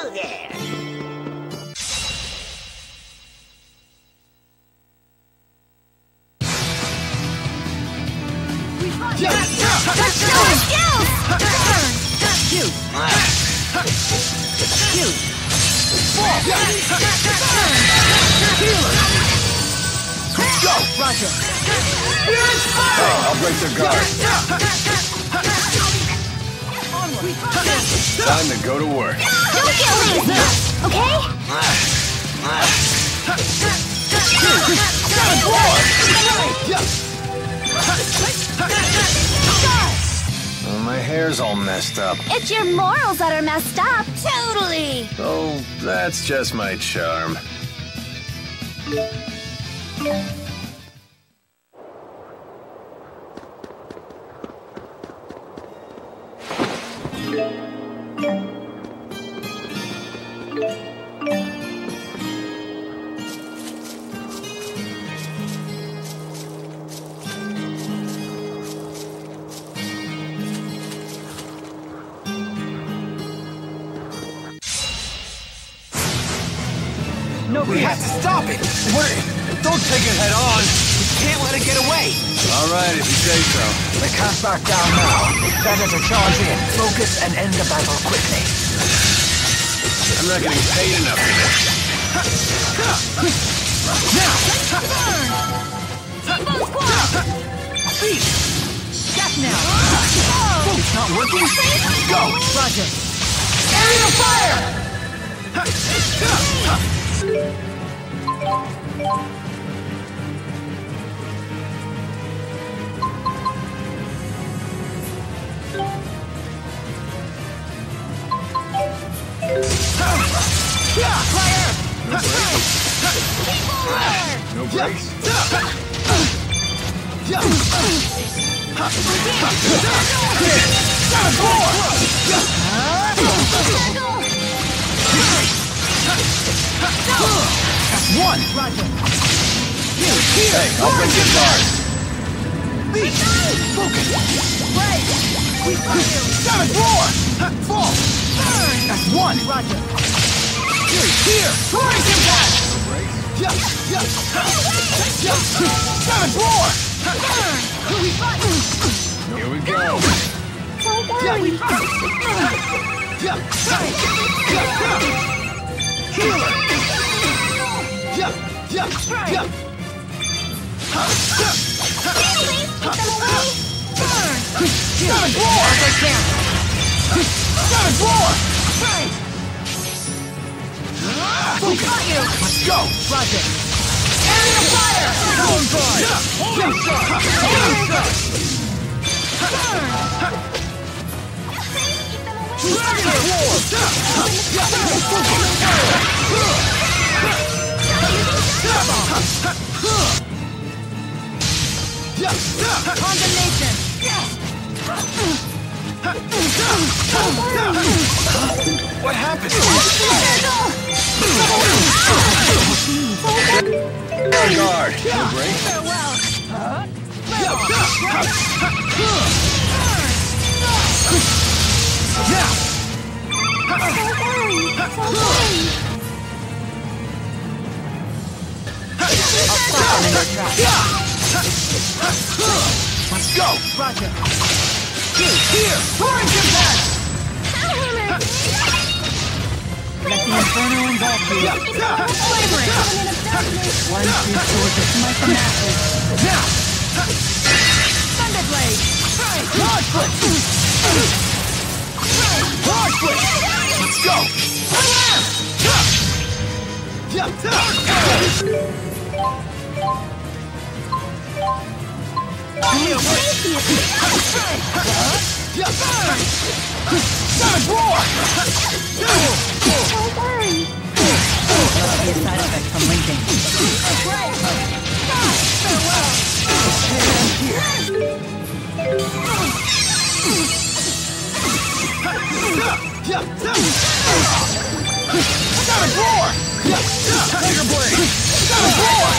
there! Jude! Jude! Go! Roger! Hey, I'll break their guard. Time to go to work. Don't get lazy, okay? Well, my hair's all messed up. It's your morals that are messed up. Totally! Oh, that's just my charm. Nobody has to stop it! Don't take it head on! Can't let it get away! All right, if you say so. They can't back down now. Better to charge in, focus, and end the battle quickly. I'm not getting paid enough for this. Now! T-Bone Squad! Beat! Death now! It's not working? Go! Roger! Aerial fire! No breaks? That's one! Roger! Hey, I'll break your guard. Beat! Focus! Right! We find you! Seven! Four! Fall! Burn! That's one! Roger! Here! Touring impact! Seven! Four! Burn! We fight! Here we go. We fight! Healer! Right! Seven! Four! Seven! Four! Right! We got you! Let's go! Roger! Area fire! Zone guard! Jump shot! Aerial shot! Dragon War! Condemnation! What happened? Guard. No break? Farewell! Let's go! Roger! Here! Orange impact! Let the inferno engulf you! Flavoring! One, two, swords that smite the masses! Now! Thunderblade! Hard foot! Hard foot! Let's go! Sonic roar! Don't worry. Must be a side effect from linking. Farewell! Sonic roar! Tiger blade! Sonic roar!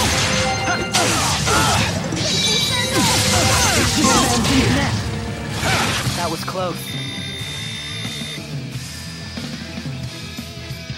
That was close.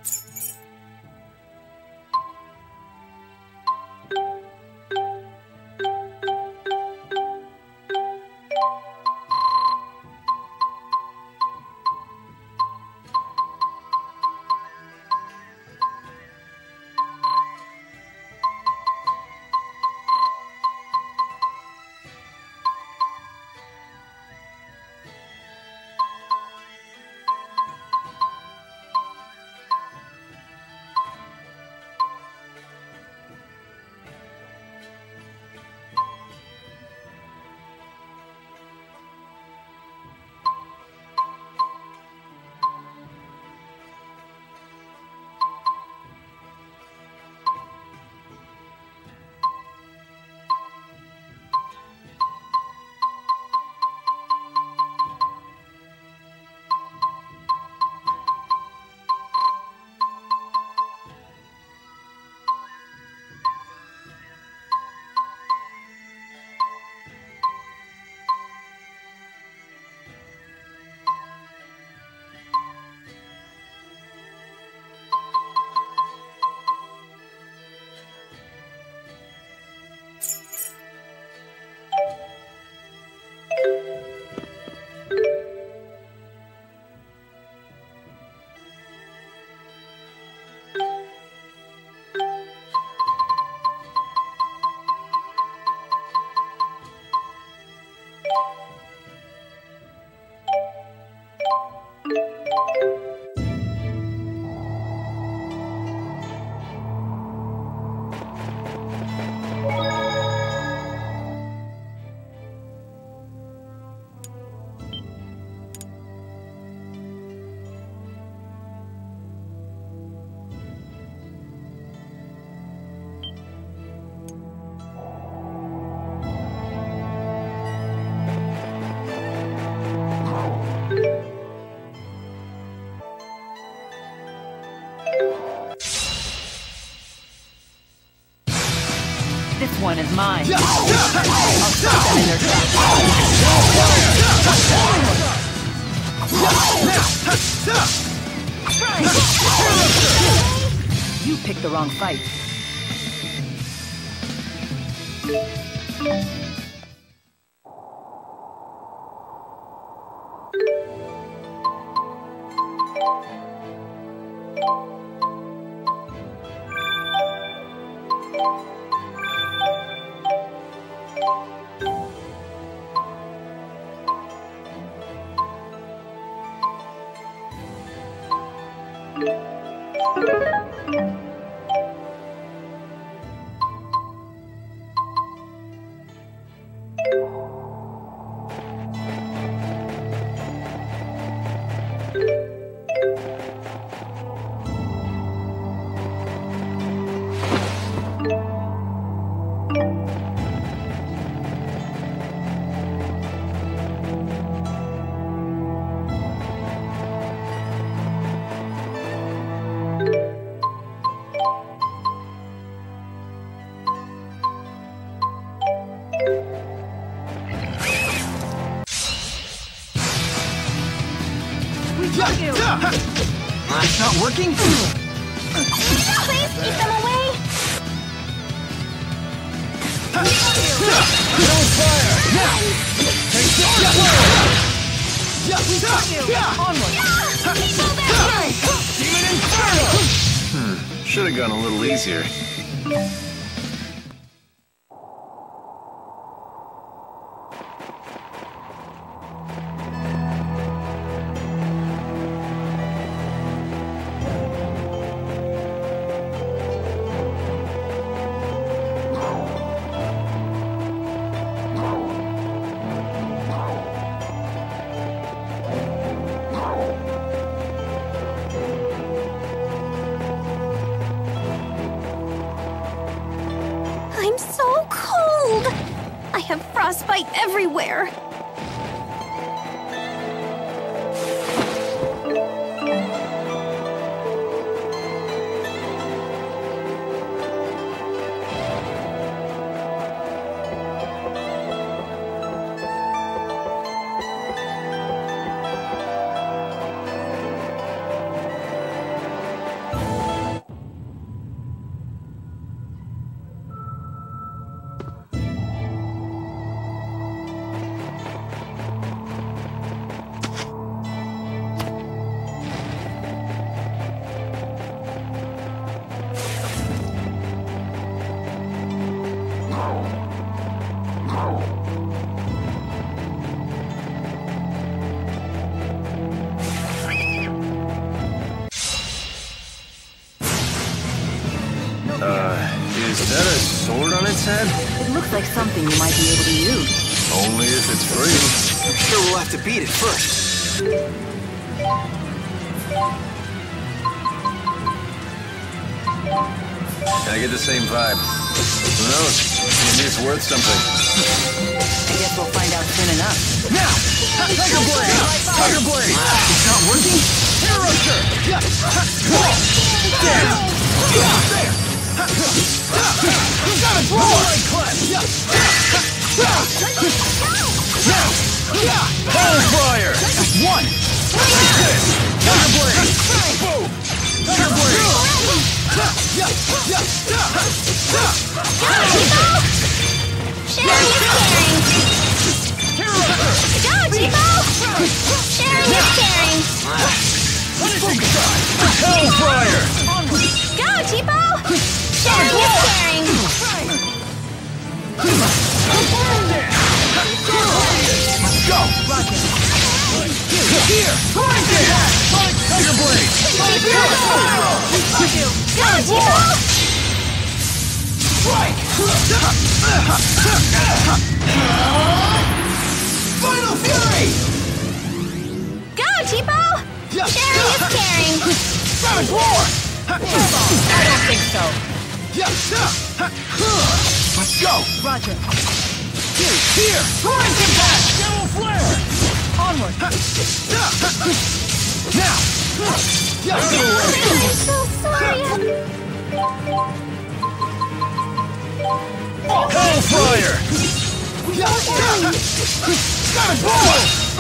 This one is mine. I'll stop them in their tracks. You picked the wrong fight. It's not working? Please keep them away! Don't fire! Now! Take this! Onward! People back! Demon Inferno! Should have gone a little easier. I'm so cold! I have frostbite everywhere! Is that a sword on its head? It looks like something you might be able to use. Only if it's free. I'm sure we'll have to beat it first. I get the same vibe. Who knows? Maybe it's worth something. I guess we'll find out soon enough. Now! Tiger Blade! Tiger Blade! It's not working? Hero Surge! There! There! Got it! Roll! Now! Hellfire! That's one! Tiger Blade! Boom! Tiger Blade! Sharing is caring! Go, Tipo! Sharing is caring! Hellfire! Go, Tipo! Sharing is caring! Let's go! Here! Tiger Blade! Go, Tipo! Strike! Final Fury! Go, Tipo! Sharing is caring! Savage Roar! I don't think so. Let's go! Roger. Here! Torrent Impact! Devil Flare! Onward. Now! I'm so sorry! Hellfire! Savage Roar!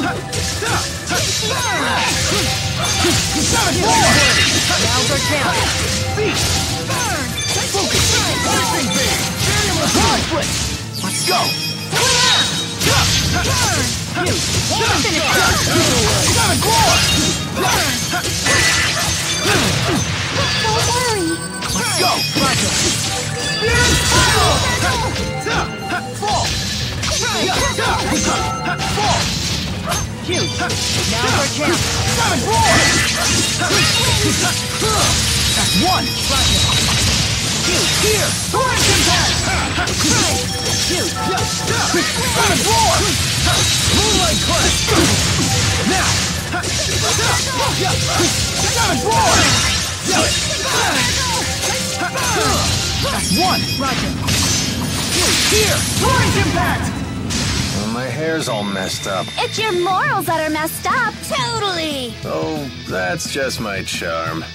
Savage Roar! Now's our chance. Burn! Focus! Lightning Beam! Barrier with Conflict! Let's go! Burn! Savage Roar! Don't worry! Let's go! Fall! Fall! Jude. Now's our chance. Savage Roar! That's one! Here! Torrent Impact! Jude. Savage Roar! Moonlight Clef! Now! Savage Roar! That's one! Roger. Here! Torrent Impact! Well, my hair's all messed up. It's your morals that are messed up! Totally! Oh, that's just my charm.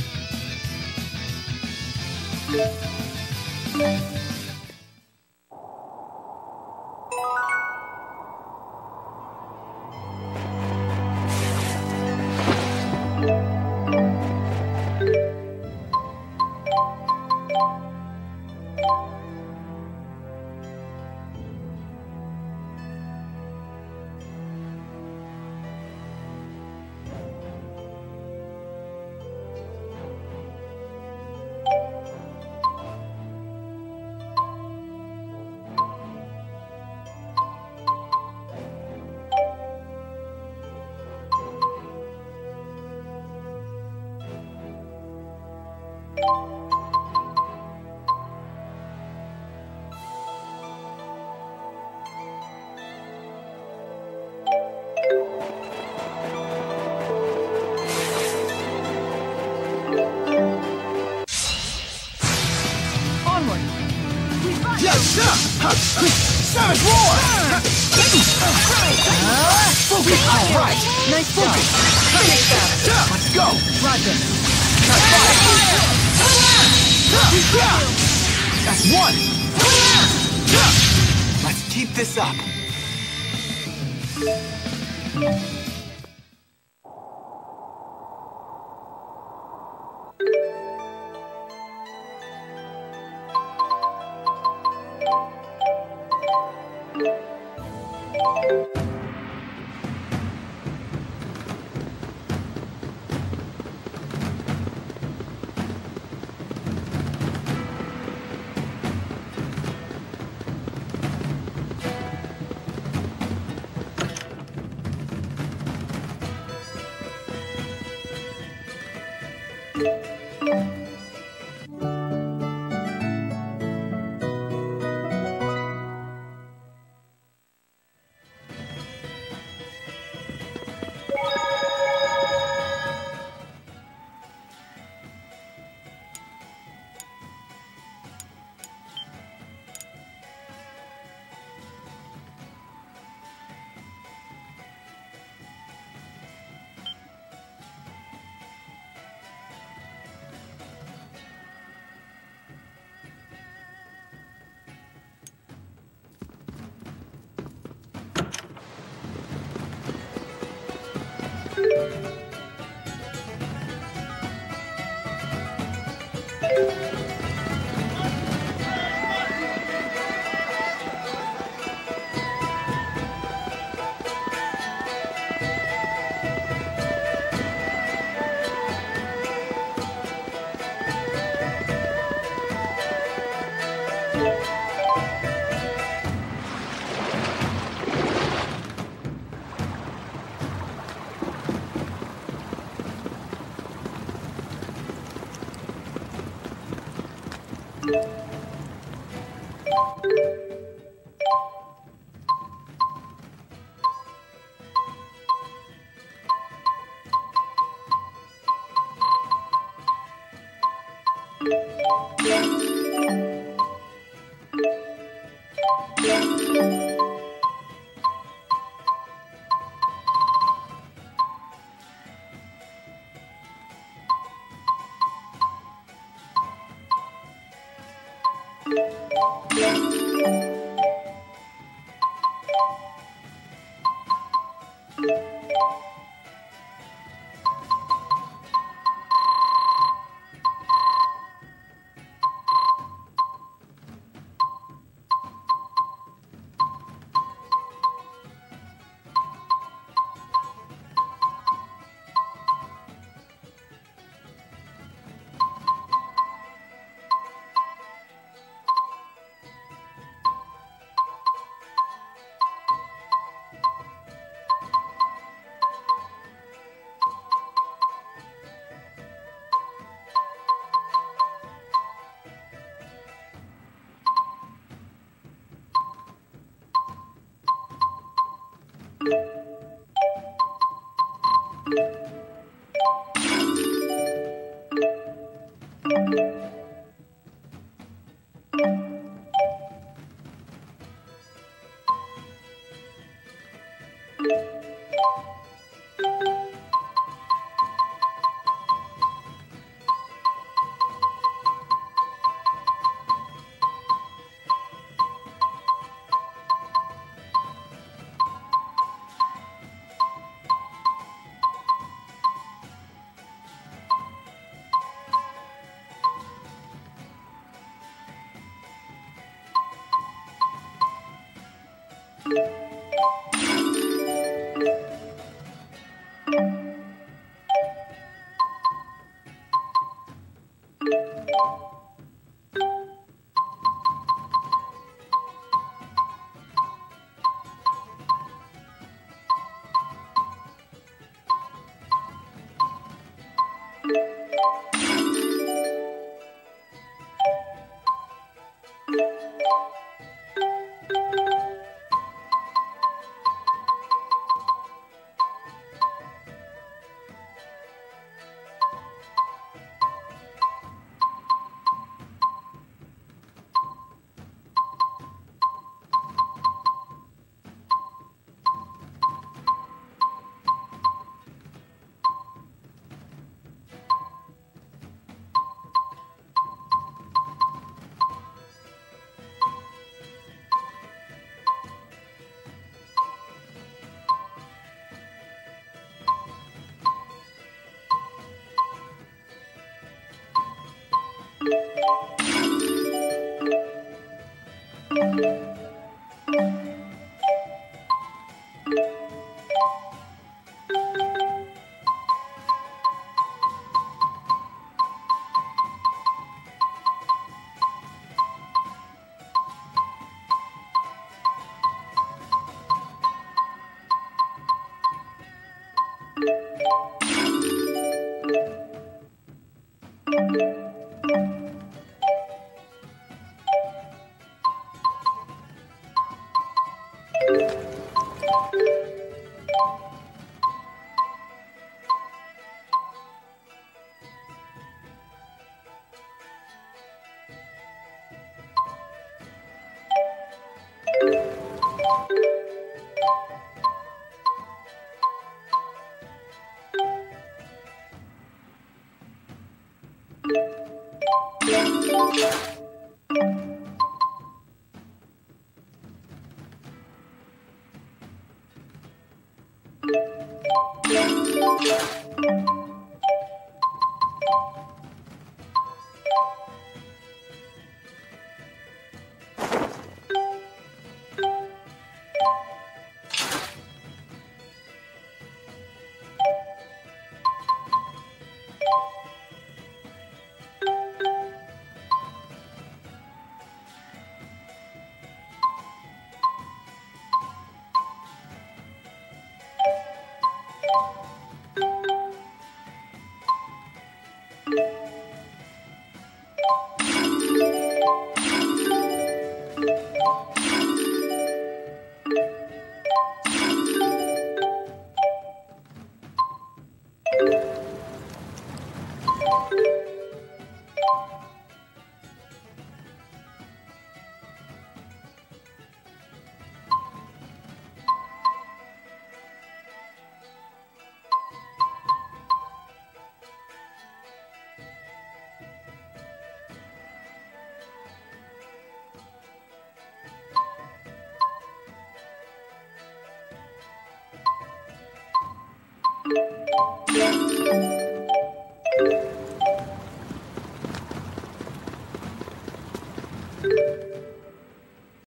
Onward. Savage Roar! Focus! Alright! Nice focus. Finish that. Let's go! Roger. That's one! Let's keep this up.